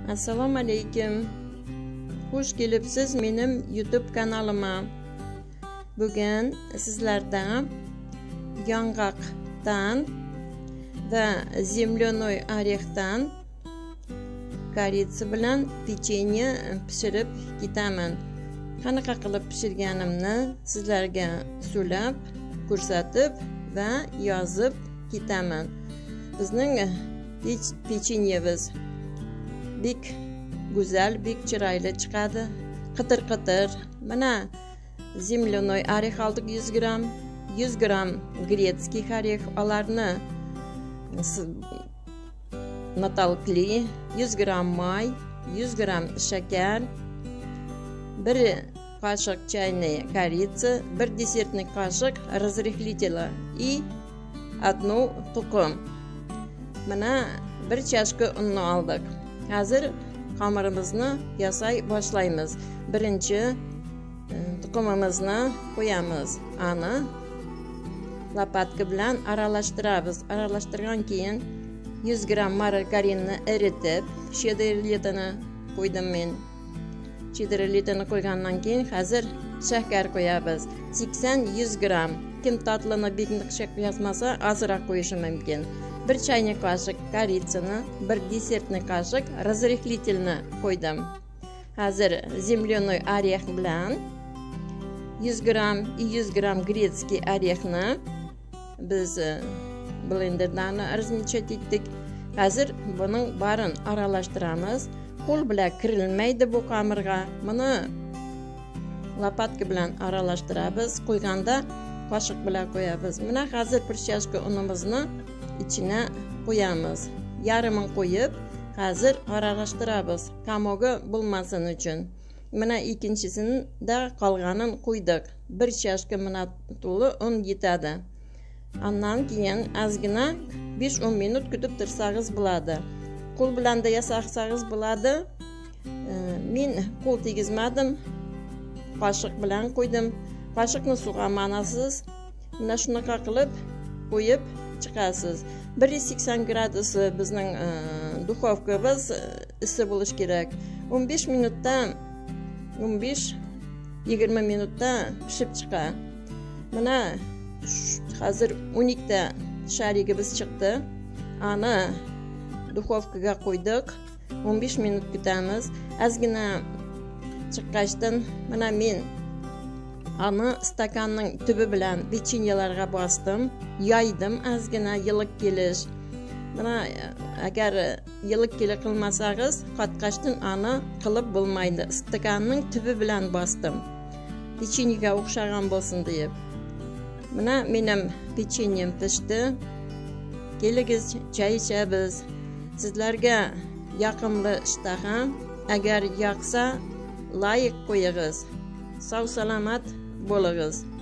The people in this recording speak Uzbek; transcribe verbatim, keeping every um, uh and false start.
Assalomu alaykum. Xush kelibsiz mening YouTube kanalıma. Bugun sizlardan yong'oqdan va zemlyonoy orexdan koritsa bilan pechenye pishirib ketaman. Qanaqa qilib pishirganimni sizlarga so'lab, ko'rsatib va yozib ketaman. Bizning pechenyemiz bek go'zal, bek chiroyli chiqadi. Qitir-qitir. Mana zemlyonoy orex oldik yuz gram, yuz gram gretskiy orex olarni natalkli, yuz gram may, yuz gram shakar, bir qoshiq чайный корица, bir десертный qoshiq разрыхлителя и одну tuxum. Mana bir chashka unni oldik. Hozir xamirimizni yasay boshlaymiz. Birinchi tuxumimizni qo'yamiz. Ani lopatka bilan aralashtiramiz. Aralashtirgan keyin yuz gram margarinni eritib, shederletini qo'ydim men. Shederletini qo'ygandan keyin hozir shakar qo'yamiz. sakson yuz gram. Kim tatlini bekni qo'yasmasa, ozroq qo'yishi mumkin. bir чайный qoshiq koritsani, bir desertный qoshiq разрыхлительni qo'ydim. Hozir zemlyonoy orex bilan yuz gram, yuz gram gretskiy orexni biz blenderdan razmechать etdik. Hozir buning barini aralashtiramiz. Qo'l bilan kirilmaydi bu xamirga. Buni lopatka bilan aralashtiramiz. Qo'yganda qoshiq bilan qo'yamiz. Mana hozir bir chashka unimizni ichine qo'yamiz. Yarmini qo'yib, hozir aralashtiramiz. Kamogi bo'lmasin uchun. Mana ikkinchisini da qolganini qo'ydik. Bir chashka mana to'li un yetadi. Ondan keyin ozgina besh o'n minut kutib tursangiz bo'ladi. Qo'l bilan da yasasangiz bo'ladi. Men qo'l tegizmadim. Qoshiq bilan qo'ydim. Qoshiqni sug'amanasiz. Mana shunaqa qilib qo'yib chiqasiz. bir yuz sakson gradusda bizning duxovkamiz issiq bo'lish kerak. o'n besh minutdan o'n besh yigirma minutda pishib chiqadi. Mana hozir o'n ikkita sharigimiz chiqdi. Ani duxovkaga qo'ydik. o'n besh minut kutamiz. Ozgina chiqqachdan mana men ani stakanning tubi bilan pechenyelarga bosdim, yoydim ozgina yiliq kelish. Mana agar yiliq keli qilmasangiz, qatqashdan ani qilib bo'lmaydi. Stakanning tubi bilan bosdim. Pechenyega o'xshagan bo'lsin deb. Mana mening pechenyem pishdi. Keligiz choy ichamiz. Sizlarga yoqimli ishtaha. Agar yoqsa, like qo'yingiz. Sog' salomat bo'ling'iz.